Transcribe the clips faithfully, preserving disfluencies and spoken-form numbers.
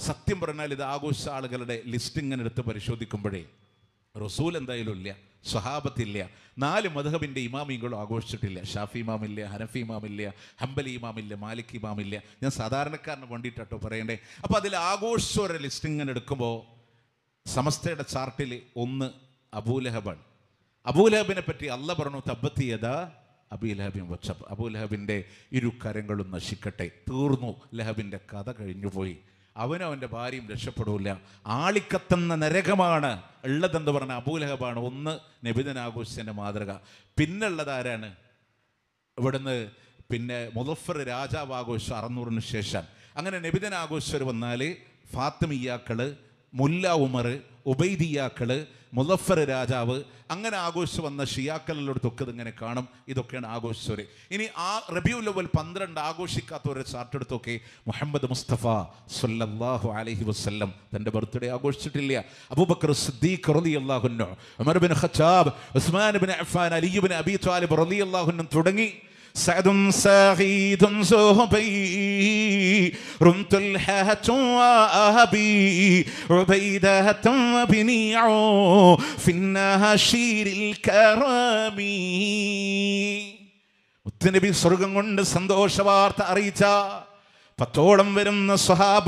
സത്യം പറഞ്ഞാൽ ഇത് ആഘോഷ ആളുകളുടെ ലിസ്റ്റ് ഇങ്ങനെ എടുത്ത് പരിശോധിക്കുമ്പോഴേ റസൂൽ എന്തായാലും ഇല്ല, സ്വഹാബത്തില്ല, നാല് മദ്ഹബിൻ്റെ ഇമാമിങ്ങളും ആഘോഷിച്ചിട്ടില്ല. ഷാഫി ഇമാമില്ല, ഹനഫി ഇമാമില്ല, ഹംബലി ഇമാമില്ല, മാലിക് ഇമാമില്ല. ഞാൻ സാധാരണക്കാരന് വേണ്ടിയിട്ടോ പറയണ്ടേ. അപ്പോൾ അതിൽ ആഘോഷിച്ചവരുടെ ലിസ്റ്റ് ഇങ്ങനെ എടുക്കുമ്പോൾ സമസ്തയുടെ ചാർട്ടിൽ ഒന്ന് അബൂലഹബാണ്. അബൂലഹബിനെ പറ്റി അല്ല പറഞ്ഞു, തബ്ബത്തിയതാ അബീലഹബിൻ വച്ചബ്, അബൂലഹബിൻ്റെ ഇരു കരങ്ങളും നശിക്കട്ടെ, തീർന്നു, ലഹബിൻ്റെ കഥ കഴിഞ്ഞുപോയി, അവനും അവൻ്റെ ഭാര്യയും രക്ഷപ്പെടില്ല, ആളിക്കത്തുന്ന നരകമാണ് ഉള്ളതെന്ന് പറഞ്ഞ അബൂലഹബാണ് ഒന്ന് നബിദിനാഘോഷിച്ചതിൻ്റെ മാതൃക. പിന്നുള്ളത് ആരാണ്? ഇവിടുന്ന് പിന്നെ മുദഫർ രാജാവ് ആഘോഷിച്ചു അറുന്നൂറിന് ശേഷം. അങ്ങനെ നബിദിനാഘോഷിച്ചവർ വന്നാൽ ഫാത്തിമിയാക്കള്, മുല്ല ഉമർ, ഉബൈദിയാക്കള്, മുദഫർ രാജാവ്, അങ്ങനെ ആഘോഷിച്ച് വന്ന ഷിയാക്കളിലൊക്കെ ഇതിങ്ങനെ കാണും. ഇതൊക്കെയാണ് ആഘോഷിച്ചവർ. ഇനി ആ റബീഉൽ അവ്വൽ പന്ത്രണ്ട് ആഘോഷിക്കാത്തവരെ ചാർട്ടെടുത്തൊക്കെ മുഹമ്മദ് മുസ്തഫ സല്ലല്ലാഹു അലൈഹി വസല്ലം തൻ്റെ ബർത്ത്ഡേ ആഘോഷിച്ചിട്ടില്ല. അബൂബക്കർ സിദ്ദീഖ് റളിയല്ലാഹു അൻഹു, Umar bin Khattab, Usman bin Affan, Ali bin Abi Talib റളിയല്ലാഹു അൻഹു തുടങ്ങി سعد سعيد زهبير طلحة وأبي عبيدة وبنيع في الناشير الكرامي. മുത്തുനബി സ്വർഗം കൊണ്ട് സന്തോഷ വാർത്ത അറിയിച്ച പത്തോളം വരുന്ന സ്വഹാബ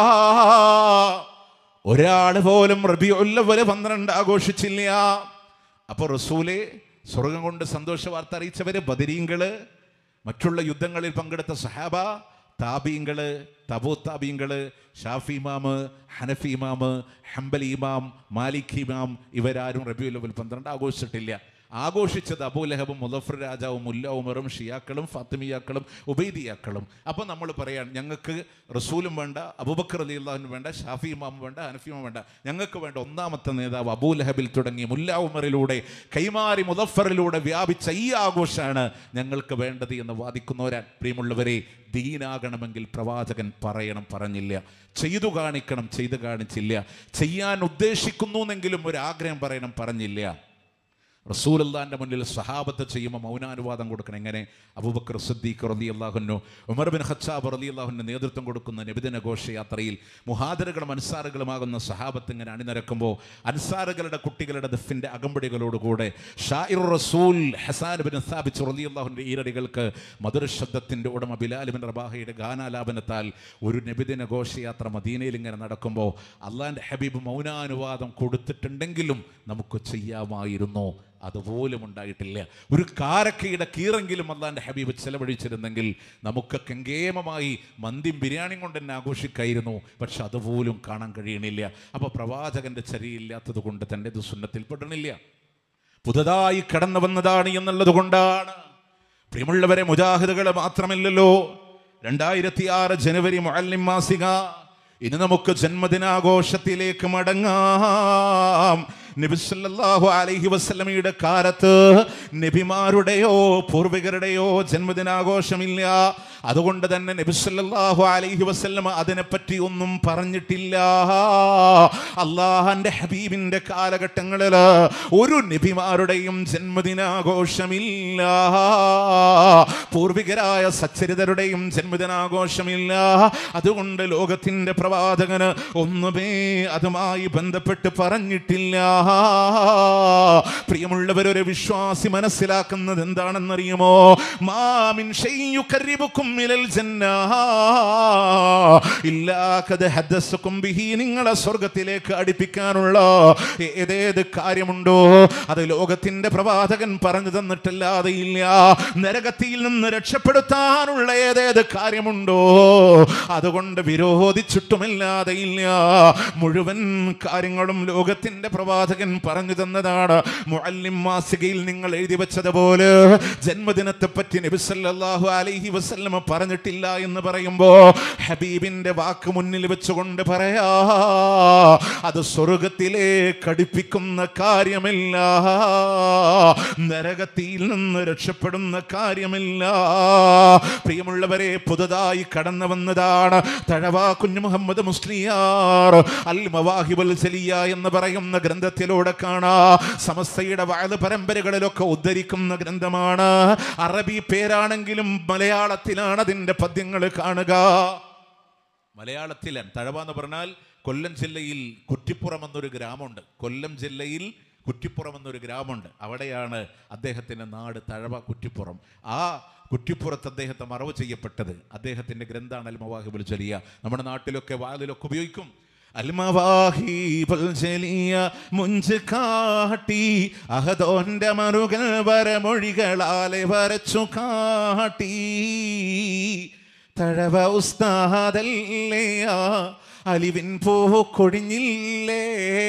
ഒരാൾ പോലും റബീഉൽ അവ്വൽ പന്ത്രണ്ട് ആഘോഷിച്ചില്ല. അപ്പോൾ റസൂലെ സ്വർഗം കൊണ്ട് സന്തോഷ വാർത്ത അറിയിച്ചവര് ബദരീങ്ങള്, മറ്റുള്ള യുദ്ധങ്ങളിൽ പങ്കെടുത്ത സഹാബ, താബീങ്ങള്, തബൂ താബീങ്ങള്, ഷാഫി ഇമാമ്, ഹനഫി ഇമാമ്, ഹംബലി ഇമാം, മാലിക് ഇമാം, ഇവരാരും റബീഉൽ അവ്വൽ പന്ത്രണ്ട് ആഘോഷിച്ചിട്ടില്ല. ആഘോഷിച്ചത് അബൂലഹബും മുദഫർ രാജാവും മുല്ല ഉമറും ഷിയാക്കളും ഫാത്തിമിയാക്കളും ഉബൈദിയാക്കളും. അപ്പോൾ നമ്മൾ പറയാൻ ഞങ്ങൾക്ക് റസൂലും വേണ്ട, അബൂബക്കർ റളിയല്ലാഹു വേണ്ട, ഷാഫി ഇമാം വേണ്ട, ഹനഫി ഇമാം വേണ്ട, ഞങ്ങൾക്ക് വേണ്ട ഒന്നാമത്തെ നേതാവ് അബൂലഹബിൽ തുടങ്ങി മുല്ല ഉമറിലൂടെ കൈമാറി മുദഫറിലൂടെ വ്യാപിച്ച ഈ ആഘോഷമാണ് ഞങ്ങൾക്ക് വേണ്ടത് എന്ന് വാദിക്കുന്നവരാൻ. പ്രിയമുള്ളവരെ, ദീനാകണമെങ്കിൽ പ്രവാചകൻ പറയണം, പറഞ്ഞില്ല. ചെയ്തു കാണിക്കണം, ചെയ്തു കാണിച്ചില്ല. ചെയ്യാൻ ഉദ്ദേശിക്കുന്നു എന്നെങ്കിലും ഒരു ആഗ്രഹം പറയണം, പറഞ്ഞില്ല. റസൂലുള്ളാഹിന്റെ മുന്നിൽ സ്വഹാബത്ത് ചെയ്യുമ്പോൾ മൗനാനുവാദം കൊടുക്കണം. എങ്ങനെ? അബൂബക്കർ സിദ്ദീഖ് റളിയല്ലാഹു അൻഹു, ഉമർ ബിൻ ഖത്താബ് റളിയല്ലാഹു അൻഹു നേതൃത്വം കൊടുക്കുന്ന നബിദിന ഘോഷയാത്രയിൽ മുഹാദിറുകളും അൻസാറുകളുമാകുന്ന സ്വഹാബത്ത് ഇങ്ങനെ അണിനിരക്കുമ്പോൾ അൻസാറുകളുടെ കുട്ടികളുടെ ദഫിൻ്റെ അകമ്പടികളോടുകൂടെ ഷാഇറുർ റസൂൽ ഹസാൻ ബിൻ സാബിത്ത് റളിയല്ലാഹു അൻഹു ഈരടികൾക്ക് മധുരശബ്ദത്തിൻ്റെ ഉടമ ബിലാൽ ബിൻ റബാഹയുടെ ഗാനാലാപനത്താൽ ഒരു നബിദിന ഘോഷയാത്ര മദീനയിൽ ഇങ്ങനെ നടക്കുമ്പോൾ അള്ളാഹിൻ്റെ ഹബീബ് മൗനാനുവാദം കൊടുത്തിട്ടുണ്ടെങ്കിലും നമുക്ക് ചെയ്യാമായിരുന്നു. അതുപോലും ഉണ്ടായിട്ടില്ല. ഒരു കാരക്കയുടെ കീറെങ്കിലും അള്ളാഹിൻ്റെ ഹബീബ് ചെലവഴിച്ചിരുന്നെങ്കിൽ നമുക്ക് കെങ്കേമമായി മന്തിയും ബിരിയാണിയും കൊണ്ട് തന്നെ ആഘോഷിക്കായിരുന്നു. പക്ഷെ അതുപോലും കാണാൻ കഴിയണില്ല. അപ്പോൾ പ്രവാചകന്റെ ചരിയില്ലാത്തത് കൊണ്ട് തന്നെ ഇത് സുന്നത്തിൽപ്പെടണില്ല. പുതുതായി കടന്നു വന്നതാണ് എന്നുള്ളത് കൊണ്ടാണ്. പ്രിയമുള്ളവരെ, മുജാഹിദുകൾ മാത്രമല്ലല്ലോ. രണ്ടായിരത്തി ആറ് ജനുവരി മുഅല്ലിം മാസിക. ഇനി നമുക്ക് ജന്മദിനാഘോഷത്തിലേക്ക് മടങ്ങാം. നബി സല്ലല്ലാഹു അലൈഹി വസല്ലമയുടെ കാലത്ത് നബിമാരുടെയോ പൂർവികരുടെയോ ജന്മദിനാഘോഷമില്ല. അതുകൊണ്ട് തന്നെ നബി സല്ലല്ലാഹു അലൈഹി വസല്ലമ അതിനെപ്പറ്റി ഒന്നും പറഞ്ഞിട്ടില്ല. അള്ളാഹന്റെ ഹബീബിന്റെ കാലഘട്ടങ്ങളിൽ ഒരു നബിമാരുടെയും ജന്മദിനാഘോഷമില്ല. പൂർവികരായ സച്ചരിതരുടെയും ജന്മദിനാഘോഷമില്ല. അതുകൊണ്ട് ലോകത്തിന്റെ പ്രവാചകന് ഒന്നുമേ അതുമായി ബന്ധപ്പെട്ട് പറഞ്ഞിട്ടില്ല. പ്രിയമുള്ളവരൊരു വിശ്വാസി മനസ്സിലാക്കുന്നത് എന്താണെന്നറിയുമോ? മാമിൻ ഷൈയുഖരിബുക്കും മിനൽ ജന്ന ഇല്ലാ ഖദ് ഹദസകും ബിഹി. നിങ്ങളെ സ്വർഗ്ഗത്തിലേക്ക് അടുപ്പിക്കാനുള്ള ഏതേത് കാര്യമുണ്ടോ അത് ലോകത്തിന്റെ പ്രവാചകൻ പറഞ്ഞു തന്നിട്ടല്ലാതെ ഇല്ല. നരകത്തിൽ നിന്ന് രക്ഷപ്പെടുത്താനുള്ള ഏതേത് കാര്യമുണ്ടോ അതുകൊണ്ട് വിരോധിച്ചിട്ടുമില്ലാതെ ഇല്ല. മുഴുവൻ കാര്യങ്ങളും ലോകത്തിന്റെ പ്രവാചകൻ പറഞ്ഞു തന്നതാണ്. മുഅല്ലിം മാസികയിൽ നിങ്ങൾ എഴുതി വെച്ചതുപോലെ ജന്മദിനത്തെ പറ്റി നബി സല്ലല്ലാഹു അലൈഹി വസല്ലം പറഞ്ഞിട്ടില്ല എന്ന് പറയുമ്പോ ഹബീബിന്റെ വാക്ക് മുന്നിൽ വെച്ചുകൊണ്ട് പറയാ, അത് സ്വർഗ്ഗത്തിലേക്ക് അടുപ്പിക്കുന്ന കാര്യമില്ല, നരകത്തിൽ നിന്ന് രക്ഷപ്പെടുന്ന കാര്യമില്ല. പ്രിയമുള്ളവരെ, പുതുതായി കടന്നു വന്നതാണ് തഴവ കുഞ്ഞു മുഹമ്മദ് മുസ്ലിയാർ അൽ മവാഹിബുൽ ജലിയ എന്ന് പറയുന്ന ഗ്രന്ഥത്തിലൂടെ കാണാ. സമസ്തയുടെ വഅദ് പരമ്പരകളിലൊക്കെ ഉദ്ധരിക്കുന്ന ഗ്രന്ഥമാണ്. അറബി പേരാണെങ്കിലും മലയാളത്തിലാണ് അതിന്റെ പദ്യങ്ങൾ കാണുക. മലയാളത്തിലാണ്. തഴവ എന്ന് പറഞ്ഞാൽ കൊല്ലം ജില്ലയിൽ കുറ്റിപ്പുറം എന്നൊരു ഗ്രാമമുണ്ട്. കൊല്ലം ജില്ലയിൽ കുറ്റിപ്പുറം എന്നൊരു ഗ്രാമമുണ്ട്. അവിടെയാണ് അദ്ദേഹത്തിൻ്റെ നാട്, തഴവ കുറ്റിപ്പുറം. ആ കുറ്റിപ്പുറത്ത് അദ്ദേഹത്തെ മറവ് ചെയ്യപ്പെട്ടത്. അദ്ദേഹത്തിൻ്റെ ഗ്രന്ഥാണ് അൽ മവാഹിബുൽ ജലിയ. നമ്മുടെ നാട്ടിലൊക്കെ വാതിലൊക്കെ ഉപയോഗിക്കും. അൽ മവാഹിബുൽ ജലിയ മുഞ്ച് കാട്ടി അഹദോന്റെ മറുകൾ വരമൊഴികളാലെ വരച്ചു കാട്ടി. തഴവ ഉസ്താദല്ലേ അലിവിൻ പൂ കൊടിഞ്ഞില്ലേ.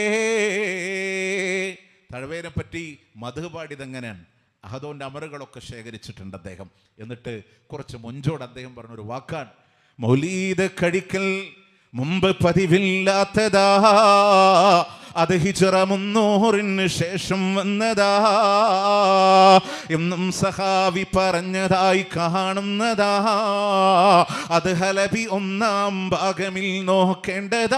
തഴവേനെ പറ്റി മധു പാടിയതെങ്ങനെയാണ്? അഹദോന്റെ അമറുകളൊക്കെ ശേഖരിച്ചിട്ടുണ്ട് അദ്ദേഹം. എന്നിട്ട് കുറച്ച് മുഞ്ചോട് അദ്ദേഹം പറഞ്ഞൊരു വാക്കാണ്, മൗലീദ് കഴിക്കൽ മുമ്പ് പതിവില്ലാത്തതാ, അത് ഹിജ്റ മുന്നൂറിന് ശേഷം വന്നതാ, എന്നും സഹാബി പറഞ്ഞതായി കാണുന്നതാ, അത് ഹലബി ഒന്നാം ഭാഗമിൽ നോക്കേണ്ടതാ.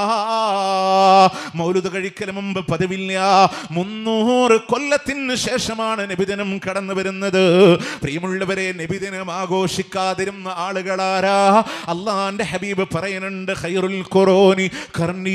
മൗലിദ് കഴിക്കൽ മുമ്പ് പതിവില്ല, മുന്നൂറ് കൊല്ലത്തിന് ശേഷമാണ് നബിദിനം കടന്നു വരുന്നത്. പ്രിയമുള്ളവരെ, നബിദിനം ആഘോഷിക്കാതിരുന്ന ആളുകളാരാ? അള്ളാന്റെ ഹബീബ് പറയുന്നുണ്ട്, ഖൈറുൽ ഖുറൂനി ഖർനീ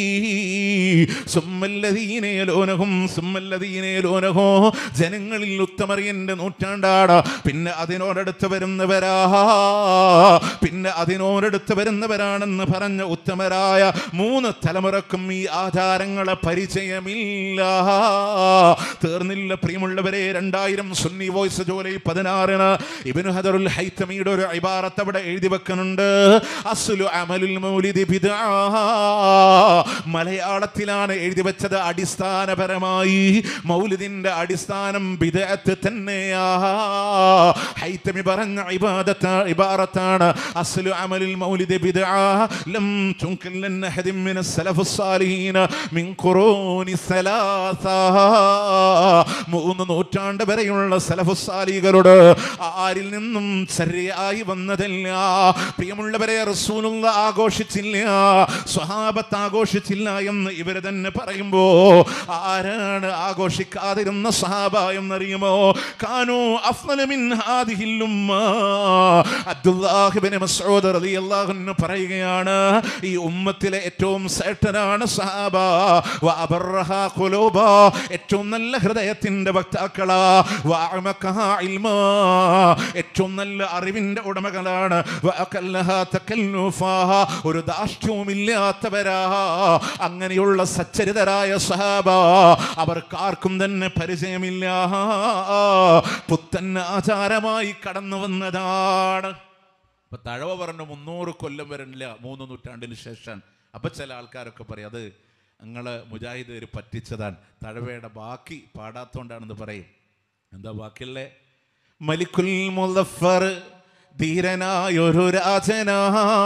ജനങ്ങളിൽ ഉത്തമറിയന്റെ നൂറ്റാണ്ടാണ്. പിന്നെ അതിനോടടുത്ത് വരുന്നവരാ പിന്നെ അതിനോടടുത്ത് വരുന്നവരാണെന്ന് പറഞ്ഞ ഉത്തമരായ മൂന്ന് തലമുറക്കും ഈ ആചാരങ്ങളെ പരിചയമില്ല. തീർന്നില്ല പ്രിയമുള്ളവരെ. രണ്ടായിരം സുന്നി വോയിസ് ജൂലൈ പതിനാറിന് ഇബ്നു ഹജറുൽ ഹൈതമിയുടെ ഒരു ഇബാറത്ത് അവിടെ എഴുതി വെക്കുന്നുണ്ട്, അസ്ലു അമലുൽ മൗലിദി ബിദ്അ. മലയാളത്തിലാണ് എഴുതി വെച്ചത്. അടിസ്ഥാനപരമായി മൗലിദിന്റെ അടിസ്ഥാനം ബിദ്അത്ത് തന്നെയാ. ഹൈതമി പറഞ്ഞ ഇബാദത്ത് ഇബാറത്താണ്, അസ്ലു അമലുൽ മൗലിദി ബിദ്അ ലം തുൻകിൽ ലൻ അഹദിൻ മിനസ് സലഫുസ് സാലിഹീന മിൻ ഖുറൂനി സലാസ. മൂന്ന് നൂറ്റാണ്ട് വരെയുള്ള സലഫുസ് സാലിഹുകളോട് ആരിൽ നിന്നും ശരിയായി വന്നതല്ല. പ്രിയമുള്ളവരെ, റസൂലുള്ളാഹി ആഘോഷിച്ചില്ല, സ്വഹാബത്ത് ആഘോഷിച്ചില്ല എന്ന് ഇവര് തന്നെ പറയുമ്പോ ആരാണ് ആഘോഷിക്കാതിരുന്ന സഹാബ എന്നറിയുമോ? കാനൂ അഫ്ളല മിൻ ഹാദിഹിൽ ഉമ്മ. അബ്ദുല്ലാഹ് ഇബ്നു മസ്ഊദ് റളിയല്ലാഹു അൻഹു പറയുകയാണ്, ഈ ഉമ്മത്തിലെ ഏറ്റവും ശ്രേഷ്ഠനാണ് സഹാബ. വഅബറഹാ ഖുലൂബ, ഏറ്റവും നല്ല ഹൃദയത്തിന്റെ വക്താക്കളാ. വഅമഖഹാ ഇൽമാ, ഏറ്റവും നല്ല അറിവിന്റെ ഉടമകളാണ്. വഅഖല്ലഹാ തകല്ലുഫാ, ഒരു ധാർഷ്ട്യവുമില്ലാത്തവരാ. അങ്ങനെയുള്ള സച്ചരിതരായ സഹാബ അവർക്കാർക്കും തന്നെ പരിചയമില്ല. പുത്തൻ ആചാരമായി കടന്നു വന്നതാണ്. ഇപ്പൊ തഴവ പറഞ്ഞു മുന്നൂറ് കൊല്ലം വരണില്ല, മൂന്ന് നൂറ്റാണ്ടിന് ശേഷം. അപ്പൊ ചില ആൾക്കാരൊക്കെ പറയും അത് നിങ്ങള് മുജാഹിദ് പറ്റിച്ചതാണ്, തഴവയുടെ ബാക്കി പാടാത്തോണ്ടാണെന്ന് പറയും. എന്താ ബാക്കിയുള്ളേ? മലിക്കുൽ മുളഫർ ധീരനായൊരു രാജനാ,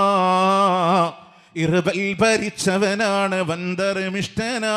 ഇർബൽ ഭരിച്ചവനാണ് വന്ദർമിഷ്ടനാ.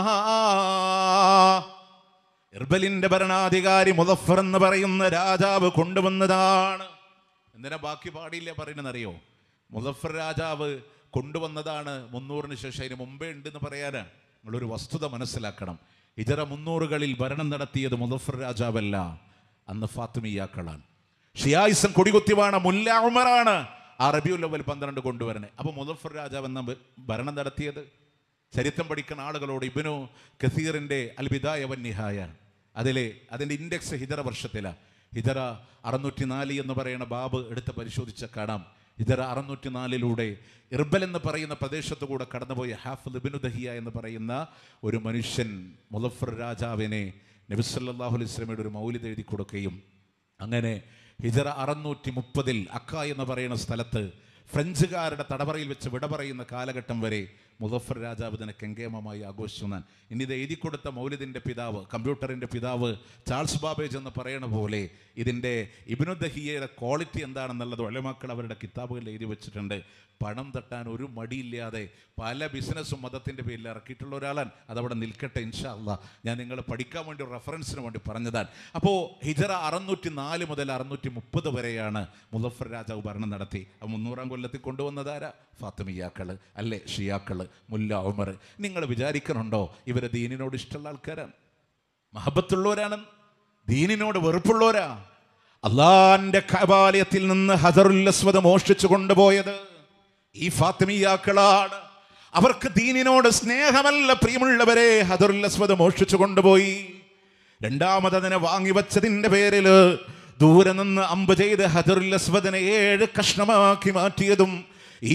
ഇർബലിന്റെ ഭരണാധികാരി മുളഫർ എന്ന് പറയുന്ന രാജാവ് കൊണ്ടുവന്നതാണ്. എന്തിനാ ബാക്കി പാടില്ല പറയുന്നറിയോ? മുളഫർ രാജാവ് കൊണ്ടുവന്നതാണ്. മുന്നൂറിന് ശേഷം അതിന് മുമ്പേ ഉണ്ടെന്ന് പറയാനാണ്. നിങ്ങളൊരു വസ്തുത മനസ്സിലാക്കണം. ഹിജറ മുന്നൂറുകളിൽ ഭരണം നടത്തിയത് മുളഫർ രാജാവല്ല, അന്ന് ഫാത്തിമിയാക്കളാണ്. ഷിയായിസം കൊടികുത്തിവാണ് മുല്ല ഉമറാണ് ആ റബീഉൽ അവ്വൽ പന്ത്രണ്ട് കൊണ്ടുവരണേ. അപ്പൊ മുളഫർ രാജാവ് എന്ന ഭരണം നടത്തിയത് ചരിത്രം പഠിക്കുന്ന ആളുകളോട് ഇബ്നു കസീറിന്റെ അൽ ബിദായ വൻ നിഹായ, അതിലെ അതിന്റെ ഇൻഡെക്സ് ഹിജറ വർഷത്തിലാണ്. ഹിജറ അറുന്നൂറ്റി നാല് എന്ന് പറയുന്ന ബാബ് എടുത്ത് പരിശോധിച്ച കാണാം. ഹിജറ അറുന്നൂറ്റി നാലിലൂടെ ഇർബൽ എന്ന് പറയുന്ന പ്രദേശത്തു കൂടെ കടന്നുപോയ ഹാഫിദ് ഇബ്നു ദഹിയ എന്ന് പറയുന്ന ഒരു മനുഷ്യൻ മുളഫർ രാജാവിനെ നബി സല്ലല്ലാഹു അലൈഹി വസല്ലമയുടെ ഒരു മൗലിദ് എഴുതി കൊടുക്കുകയും അങ്ങനെ ഹിജറ അറുന്നൂറ്റി മുപ്പതിൽ അക്ക എന്ന് പറയുന്ന സ്ഥലത്ത് ഫ്രഞ്ചുകാരുടെ തടവറയിൽ വെച്ച് വിട പറയുന്ന കാലഘട്ടം വരെ മുളഫർ രാജാവ് ഇതിനെ കെങ്കേമമായി ആഘോഷിച്ചു. ഞാൻ ഇനി ഇത് എഴുതി കൊടുത്ത മൗലിദിൻ്റെ പിതാവ്, കമ്പ്യൂട്ടറിൻ്റെ പിതാവ് ചാൾസ് ബാബേജ് എന്ന് പറയുന്ന പോലെ ഇതിൻ്റെ ഇബ്നു ദഹിയയുടെ ക്വാളിറ്റി എന്താണെന്നുള്ളത് ഉലമാക്കൾ അവരുടെ കിതാബുകളിൽ എഴുതി വെച്ചിട്ടുണ്ട്. പണം തട്ടാൻ ഒരു മടിയില്ലാതെ പല ബിസിനസ്സും മതത്തിൻ്റെ പേരിൽ ഇറക്കിയിട്ടുള്ള ഒരാളാണ്. അതവിടെ നിൽക്കട്ടെ ഇൻഷാ അല്ലാഹ്. ഞാൻ നിങ്ങൾ പഠിക്കാൻ വേണ്ടി റെഫറൻസിന് വേണ്ടി പറഞ്ഞതാണ്. അപ്പോൾ ഹിജറ അറുന്നൂറ്റി നാല് മുതൽ അറുന്നൂറ്റി മുപ്പത് വരെയാണ് മുളഫർ രാജാവ് ഭരണം നടത്തി. ആ മുന്നൂറാം കൊല്ലത്തിൽ കൊണ്ടുവന്നതാരാ? ഫാത്തിമിയാക്കൾ അല്ലേ, ഷിയാക്കൾ, മുല്ല ഉമർ. നിങ്ങൾ വിചാരിക്കണുണ്ടോ ഇവരെ ദീനിനോട് ഇഷ്ടമുള്ള ആൾക്കാരാണ്, മഹബത്തുള്ളവരാണ്, ദീനിനോട് വെറുപ്പുള്ളവരാ? അള്ളാന്റെ കഅബാലയത്തിൽ നിന്ന് ഹജറുൽ അസ്വദ് മോഷ്ടിച്ചു കൊണ്ടുപോയത് ഈ ഫാത്തിമിയാക്കളാണ്. അവർക്ക് ദീനിനോട് സ്നേഹമല്ല പ്രിയമുള്ളവരെ, ഹജറുൽ അസ്വദ് മോഷ്ടിച്ചു കൊണ്ടുപോയി. രണ്ടാമത് അതിനെ വാങ്ങിവച്ചതിന്റെ പേരില് ദൂരെ നിന്ന് അമ്പ് ചെയ്ത് ഹജറുൽ അസ്വദിനെ ഏഴ് കഷ്ണമാക്കി മാറ്റിയതും ഈ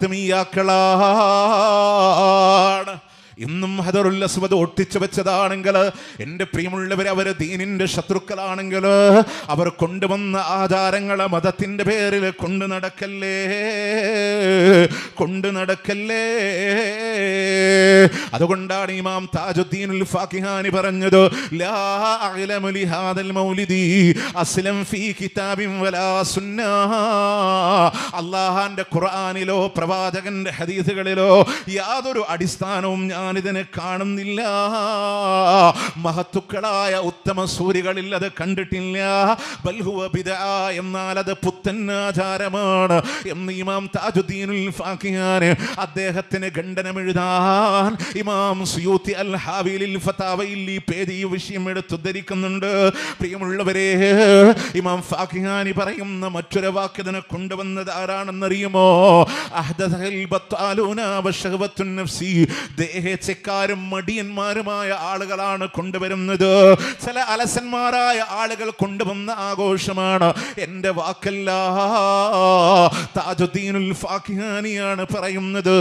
ഫാത്തിമിയാക്കളാണ്. ഇന്നും ഹജറുൽ അസ്വദ് ഒട്ടിച്ചു വെച്ചതാണെങ്കിൽ എൻ്റെ പ്രിയമുള്ളവർ, അവർ ദീനിന്റെ ശത്രുക്കളാണെങ്കിൽ അവർ കൊണ്ടുവന്ന ആചാരങ്ങളെ മതത്തിന്റെ പേരിൽ കൊണ്ടു നടക്കല്ലേ, കൊണ്ടു നടക്കല്ലേ. അതുകൊണ്ടാണ് ഇമാം താജുദ്ദീനുൽ ഫാഖിഹാനി പറഞ്ഞത്, ലാ അഅ്ലമു ലിഹാദൽ മൗലിദി അസ്ലം ഫീ കിതാബിൻ വലാ സുന്നഹ. അല്ലാഹുവിന്റെ ഖുർആനിലോ പ്രവാചകന്റെ ഹദീസുകളിലോ യാതൊരു അടിസ്ഥാനവും ഞാനിതിനെ കാണുന്നില്ല. മഹത്തുക്കളായ ഉത്തമ സൂരികളിൽ അത് കണ്ടിട്ടില്ല. ബൽഹുവ ബിദ്അ, എന്നാൽ അത് പുത്തൻ ആചാരമാണ് എന്ന് ഇമാം താജുദ്ദീനുൽ ഫാഖിഹാനി അദ്ദേഹത്തിന് ഖണ്ഡനം എഴുതാൻ ഇമാം സുയൂത്തി അൽ ഹാവിലിൽ ഫതാവയിൽ ഈ പേര് ഈ വിഷയം എടുത്തുദ്ധരിക്കുന്നുണ്ട്. പ്രിയമുള്ളവരെ, ഇമാം ഫാഖിഹാനി പറയുന്ന മറ്റൊരു വാക്യത്തിനെ കൊണ്ടുവന്നത് ആരാണെന്നറിയുമോ? അഹ്ദസൽ ബത്താലൂന വശഹവത്തുൻ നഫ്സി, ദേഹച്ചക്കാരും മടിയന്മാരുമായ ആളുകളാണ് കൊണ്ടുവരുന്നത്. ചില അലസന്മാരായ ആളുകൾ കൊണ്ടുവന്ന ആഘോഷമാണ്. എൻ്റെ വാക്കല്ല, താജുദ്ദീനുൽ ഫാഖിഹാനിയാണ് പറയുന്നത്.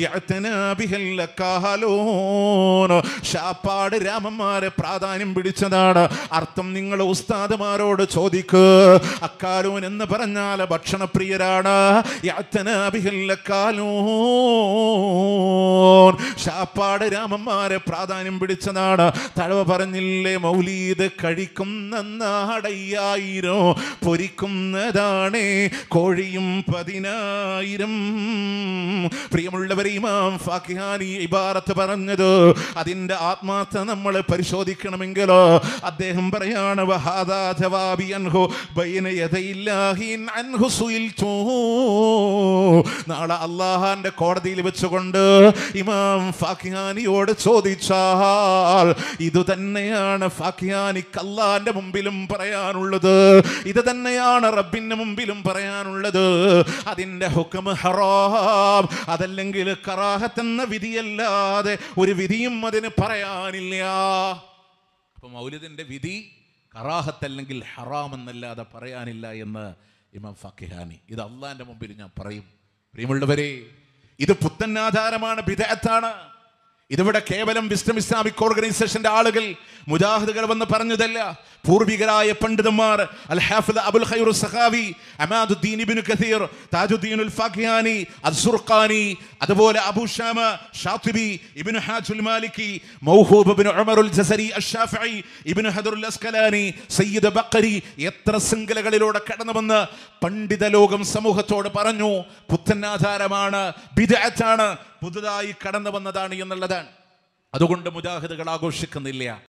ഷാപ്പാട് രാമന്മാരെ പ്രാധാന്യം പിടിച്ചതാണ്. അർത്ഥം നിങ്ങൾ ഉസ്താദുമാരോട് ചോദിക്ക്. അക്കാലൂൻ എന്ന് പറഞ്ഞാൽ ഭക്ഷണപ്രിയരാണ്. ഷാപ്പാട് രാമന്മാരെ പ്രാധാന്യം പിടിച്ചതാണ്. തഴവ പറഞ്ഞില്ലേ, മൗലീദ് കഴിക്കുന്ന നാടയ്യായിരം പൊരിക്കുന്നതാണ് കോഴിയും പതിനായിരം. പ്രിയമുള്ളവരെ, ഇമാം ഫാഖിഹാനി ഇബാറത്ത് പറഞ്ഞത് അതിന്റെ ആത്മാർത്ഥ നമ്മൾ പരിശോധിക്കണമെങ്കിലോ അദ്ദേഹം പറയാണ്, വഹാദാ ജവാബി അൻഹു ബൈന യദയില്ലാഹി അൻഹു സുയിൽതു. നാളെ അല്ലാഹുവിന്റെ കോടതിയിൽ വെച്ചുകൊണ്ട് ഇമാം ഫാഖിഹാനിയോട് ചോദിച്ചാൽ ഇത് തന്നെയാണ് ഫാഖിഹാനിക്ക് അല്ലാഹുവിന്റെ മുമ്പിലും പറയാനുള്ളത്, ഇത് തന്നെയാണ് റബ്ബിന്റെ മുമ്പിലും പറയാനുള്ളത്. അതിന്റെ ഹുക്ം ഹറാം, അതല്ലെങ്കിൽ കറാഹത്ത് എന്ന വിധിയല്ലാതെ ഒരു വിധിയും അതിന് പറയാനില്ല. അപ്പൊ മൗലിദിന്റെ വിധി കറാഹത്ത് അല്ലെങ്കിൽ ഹറാം എന്നല്ലാതെ പറയാനില്ല എന്ന് ഇമാം ഫാഖിഹാനി. ഇത് അള്ളാന്റെ മുമ്പിൽ ഞാൻ പറയും. പ്രിയമുള്ളവരെ, ഇത് പുത്തൻ ആചാരമാണ്, ബിദ്അത്താണ്. ഇതിവിടെ കേവലം വിസ്ഡം ഇസ്ലാമിക് ഓർഗനൈസേഷന്റെ ആളുകൾ മുജാഹിദുകൾ വന്ന് പറഞ്ഞതല്ല. പൂർവികരായ പണ്ഡിതന്മാർ അൽ ഹാഫിദ് അബുൽ ഖൈർ സഖാവി, അമാദുദ്ദീൻ ഇബ്നു കസീർ, താജുദ്ദീനുൽ ഫാഖിഹാനി, അസ്സുർഖാനി, അതുപോലെ അബൂ ഷാമ ഷാത്തിബി, ഇബ്നു ഹാജുൽ മാലിക്കി, മൗഹൂബ് ഇബ്നു ഉമറുൽ ജസരി അഷ്ശാഫിഈ, ഇബ്നു ഹദറുൽ അസ്കലാനി, സയ്യിദ് ബഖരി, എത്ര ശൃംഖലകളിലൂടെ കടന്നു വന്ന് പണ്ഡിത ലോകം സമൂഹത്തോട് പറഞ്ഞു പുത്തൻ ആചാരമാണ്, ബിദ്അത്താണ്, പുതുതായി കടന്നു വന്നതാണ് എന്നുള്ളതാണ്. അതുകൊണ്ട് മുജാഹിദുകൾ ആഘോഷിക്കുന്നില്ല.